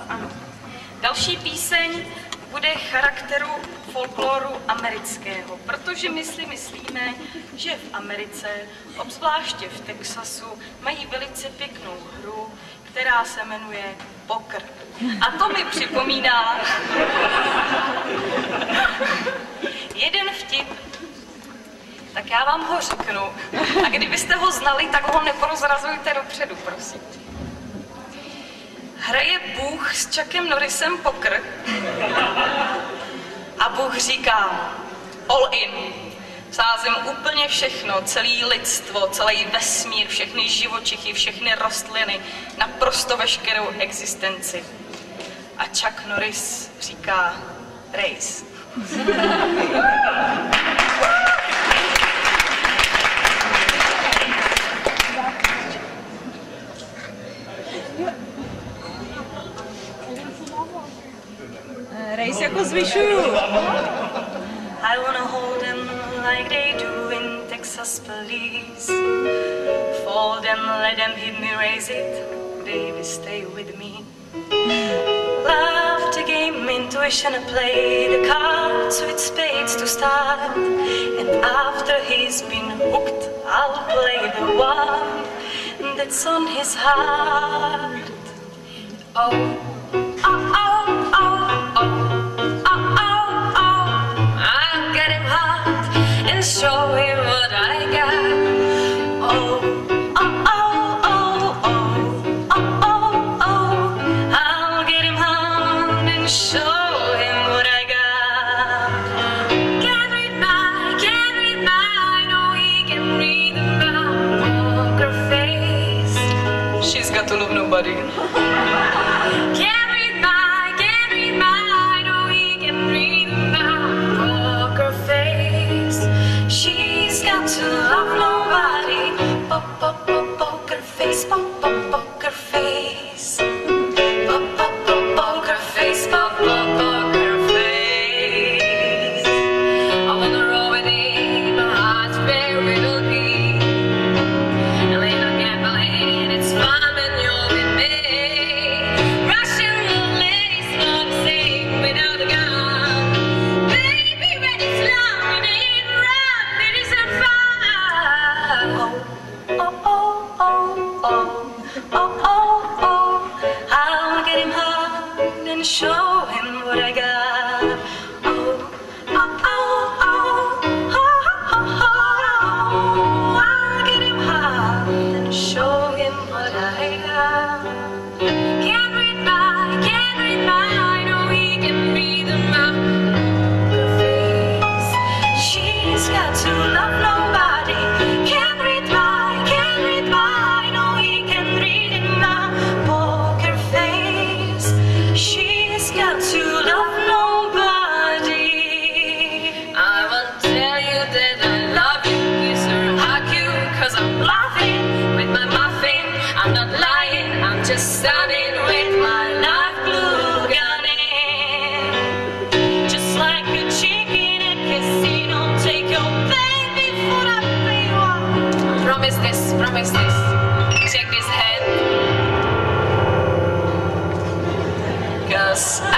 ano. Další píseň bude charakteru folkloru amerického, protože my si myslíme, že v Americe, obzvláště v Texasu, mají velice pěknou hru, která se jmenuje poker. A to mi připomíná jeden vtip, tak já vám ho řeknu. A kdybyste ho znali, tak ho neprozrazujte dopředu, prosím. Hraje Bůh s Chuckem Norrisem poker a Bůh říká all in. Sázím úplně všechno, celé lidstvo, celý vesmír, všechny živočichy, všechny rostliny, naprosto veškerou existenci. A Chuck Norris říká race. Race jako zvyšuju. I wanna hold them like they do in Texas police. Fold them, let them hit me, raise it. Baby, stay with me. Love the game, intuition, and play the cards with spades to start. And after he's been hooked, I'll play the one that's on his heart. Oh, oh, oh, oh, oh. Show him what I got. Oh, oh, oh, oh, oh, oh, oh, oh. I'll get him home and show him what I got. Can't read my, no, he can read my poker face. She's got to love nobody. Can't read my, no, he can read my poker face. She's got to love nobody. Poker face, poker face. Poker face, poker face. I'm on the road with him, my heart's where we will be. And later gambling, it's fun when you're with me. Russian lady's not the same without a gun. Baby, when it's long and it run, it isn't fun. Oh, oh, oh, oh, oh, oh, oh. I'll get him hard and show him what I got. Oh, oh, oh, oh, oh, oh, oh. I'll get him hard and show him what I got. Can't read my, no, he can read my face. She's got to love nobody. Can't read my, no, he can read in my poker face. She's got to love nobody. I won't tell you that I love you, kiss or hug you, 'cause I'm laughing with my muffin. I'm not lying, I'm just standing with my life blue gun in. Just like a chick in a casino, take your baby for the pay one. Promise this, check this head. 'Cause